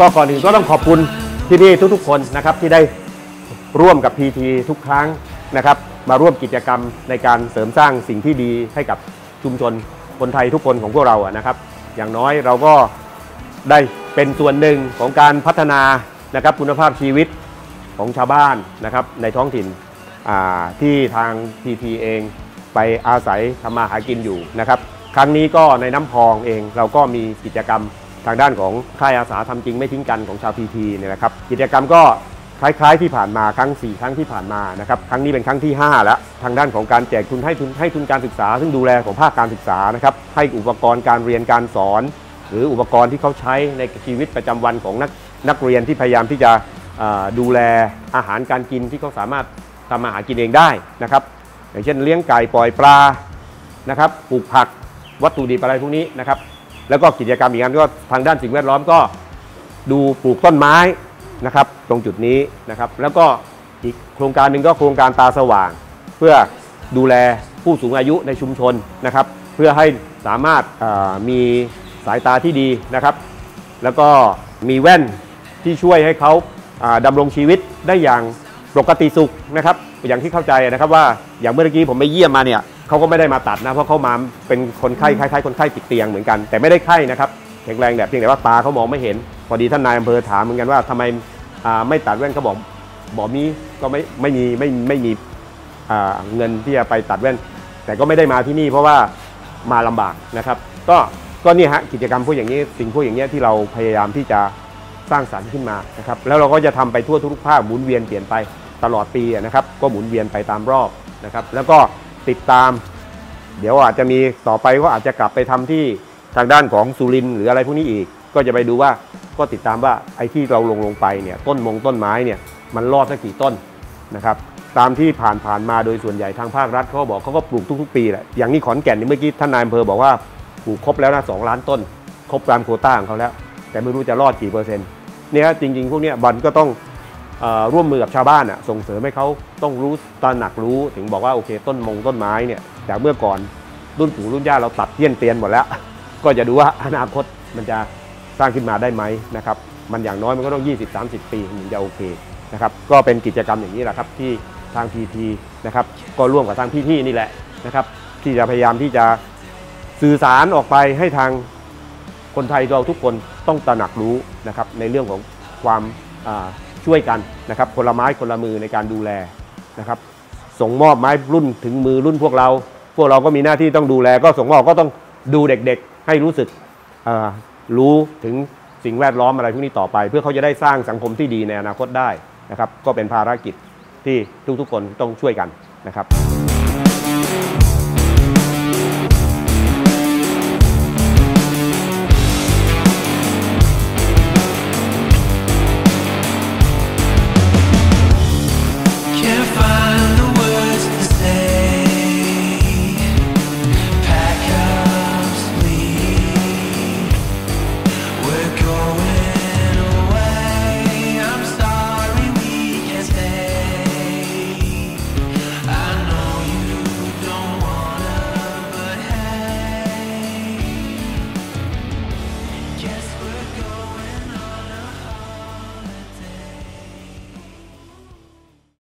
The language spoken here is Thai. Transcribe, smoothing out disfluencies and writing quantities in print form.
ก็ก่อนอื่นก็ต้องขอบคุณที่นี่ทุกๆคนนะครับที่ได้ร่วมกับ PT ทุกครั้งนะครับมาร่วมกิจกรรมในการเสริมสร้างสิ่งที่ดีให้กับชุมชนคนไทยทุกคนของพวกเรานะครับอย่างน้อยเราก็ได้เป็นส่วนหนึ่งของการพัฒนานะครับคุณภาพชีวิตของชาวบ้านนะครับในท้องถิ่นที่ทาง PT เองไปอาศัยทำมาหากินอยู่นะครับครั้งนี้ก็ในน้ำพองเองเราก็มีกิจกรรมทางด้านของค่ายอาสาทำจริงไม่ทิ้งกันของชาว PT เนี่ยนะครับกิจกรรมก็คล้ายๆที่ผ่านมาครั้ง4ครั้งที่ผ่านมานะครับครั้งนี้เป็นครั้งที่5แล้วทางด้านของการแจกทุนให้ทุนการศึกษาซึ่งดูแลของภาคการศึกษานะครับให้อุปกรณ์การเรียนการสอนหรืออุปกรณ์ที่เขาใช้ในชีวิตประจำวันของนักเรียนที่พยายามที่จะดูแลอาหารการกินที่เขาสามารถทำอาหารกินเองได้นะครับอย่างเช่นเลี้ยงไก่ปล่อยปลานะครับปลูกผักวัตถุดิบอะไรพวกนี้นะครับแล้วก็กิจกรรมอีกอันก็ทางด้านสิ่งแวดล้อมก็ดูปลูกต้นไม้นะครับตรงจุดนี้นะครับแล้วก็อีกโครงการหนึ่งก็โครงการตาสว่างเพื่อดูแลผู้สูงอายุในชุมชนนะครับเพื่อให้สามารถมีสายตาที่ดีนะครับแล้วก็มีแว่นที่ช่วยให้เขาดำรงชีวิตได้อย่างปกติสุขนะครับอย่างที่เข้าใจนะครับว่าอย่างเมื่อกี้ผมไปเยี่ยมมาเนี่ยเขาก็ไม่ได้มาตัดนะเพราะเขามาเป็นคนไข้คล้ายๆคนไข้ติดเตียงเหมือนกันแต่ไม่ได้ไข้นะครับแข็งแรงแบบเพียงแต่ว่าตาเขามองไม่เห็นพอดีท่านนายอำเภอถามเหมือนกันว่าทำไมไม่ตัดแว่นเขาบอกมีก็ไม่มีเงินที่จะไปตัดแว่นแต่ก็ไม่ได้มาที่นี่เพราะว่ามาลำบากนะครับก็นี่ฮะกิจกรรมพวกอย่างนี้สิ่งพวกอย่างนี้ที่เราพยายามที่จะสร้างสรรค์ขึ้นมานะครับแล้วเราก็จะทำไปทั่วทุกภาคหมุนเวียนเปลี่ยนไปตลอดปีนะครับก็หมุนเวียนไปตามรอบนะครับแล้วก็ติดตามเดี๋ยวอาจจะมีต่อไปก็อาจจะกลับไปทำที่ทางด้านของสุรินทร์หรืออะไรพวกนี้อีกก็จะไปดูว่าก็ติดตามว่าไอ้ที่เราลงไปเนี่ยต้นไม้เนี่ยมันรอดสักกี่ต้นนะครับตามที่ผ่านมาโดยส่วนใหญ่ทางภาครัฐเขาบอกเขาก็ปลูกทุกๆปีแหละอย่างนี้ขอนแก่นนี่เมื่อกี้ท่านนายอำเภอบอกว่าปลูกครบแล้วนะ2 ล้านต้นครบตามโควต้าของเขาแล้วแต่ไม่รู้จะรอดกี่เปอร์เซ็นต์เนี่ยจริงๆพวกนี้บันก็ต้องร่วมมือกับชาวบ้านส่งเสริมให้เขาต้องรู้ตระหนักรู้ถึงบอกว่าโอเคต้นไม้เนี่ยจากเมื่อก่อนรุ่นปู่รุ่นย่าเราตัดเตี้ยนเตียนหมดแล้วก็จะดูว่าอนาคตมันจะสร้างขึ้นมาได้ไหมนะครับมันอย่างน้อยมันก็ต้อง20-30 ปีถึงจะโอเคนะครับก็เป็นกิจกรรมอย่างนี้แหละครับที่ทาง PT นะครับก็ร่วมกับทางพี่ๆนี่แหละนะครับที่จะพยายามที่จะสื่อสารออกไปให้ทางคนไทยเราทุกคนต้องตระหนักรู้นะครับในเรื่องของความช่วยกันนะครับคนละไม้คนละมือในการดูแลนะครับส่งมอบไม้รุ่นถึงมือรุ่นพวกเราก็มีหน้าที่ต้องดูแลก็ส่งมอบก็ต้องดูเด็กๆให้รู้สึกรู้ถึงสิ่งแวดล้อมอะไรพวกนี้ต่อไปเพื่อเขาจะได้สร้างสังคมที่ดีในอนาคตได้นะครับก็เป็นภารกิจที่ทุกๆคนต้องช่วยกันนะครับ